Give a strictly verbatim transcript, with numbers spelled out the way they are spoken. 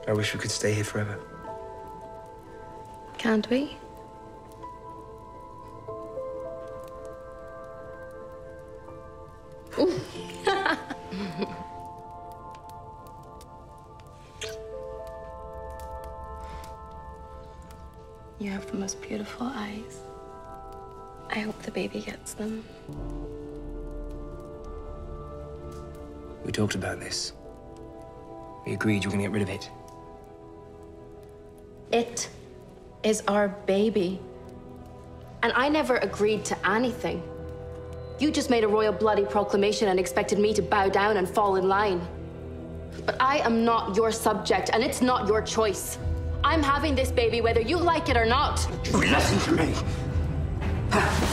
I wish we could stay here forever. Can't we? You have the most beautiful eyes. I hope the baby gets them. We talked about this. We agreed you were gonna get rid of it. It is our baby. And I never agreed to anything. You just made a royal bloody proclamation and expected me to bow down and fall in line. But I am not your subject, and it's not your choice. I'm having this baby whether you like it or not. You listen to me.